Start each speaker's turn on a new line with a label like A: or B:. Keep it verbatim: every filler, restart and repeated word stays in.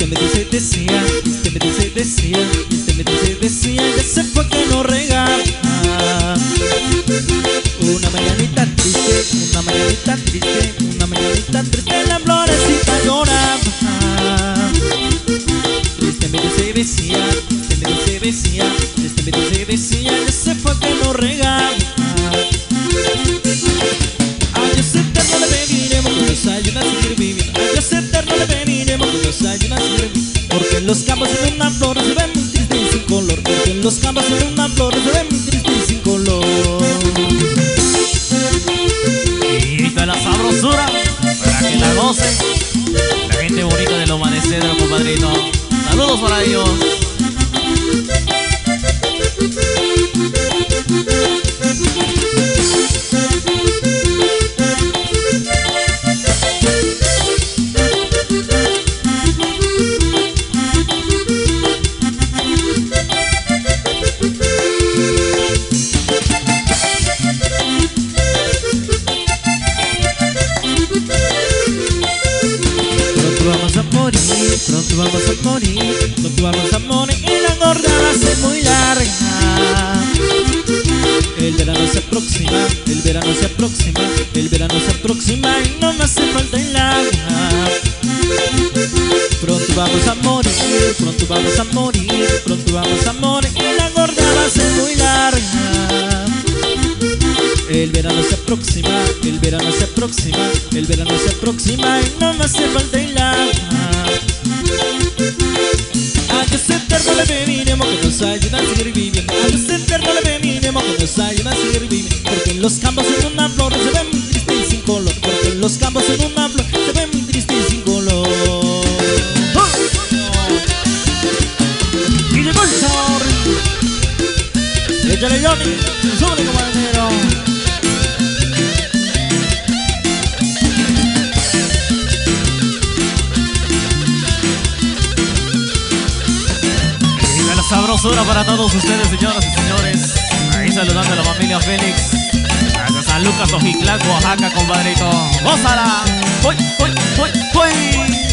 A: este me dice, decía, este me dice, decía, este me dice, decía, ya se fue que no regaba. Una mañanita triste, una mañanita triste, una mañanita triste, la florecita lloraba. Este me dice, decía, este me dice, decía, este me dice, decía, ya se fue que no regaba. A Dios eterno le pediremos que nos ayude a seguir viviendo. A Dios eterno le pediremos que nos ayude a seguir viviendo. Porque en los campos en una flor se ve muy triste y sin color. Porque en los campos en una flor se ve muy triste y sin color.
B: Y toda la sabrosura para que la gocen la gente bonita de los Manecedros, compadrito. Saludos para ellos.
A: Pronto vamos a morir, pronto vamos a morir y la gorda va a ser muy larga. El verano se aproxima, el verano se aproxima, el verano se aproxima y no me hace falta el agua. Pronto vamos a morir, pronto vamos a morir, pronto vamos a morir y la gorda va a ser muy larga. El verano se aproxima, el verano se aproxima, el verano se aproxima y no me hace falta el agua. A Dios eterno le pediremos que nos ayude a seguir viviendo. A Dios eterno le pediremos que nos ayude a seguir viviendo. Porque en los campos en una flor se ve muy triste y sin color. Porque en los campos en una flor se ve muy triste y sin color.
B: Y llegó el sabor.
A: Échale Johnny, sube compañero.
B: Sabrosura para todos ustedes, señoras y señores. Ahí saludando a la familia Félix. Desde San Lucas, Ojiclac, Oaxaca, compadrito. ¡Gózala! ¡Uy, uy, uy, uy!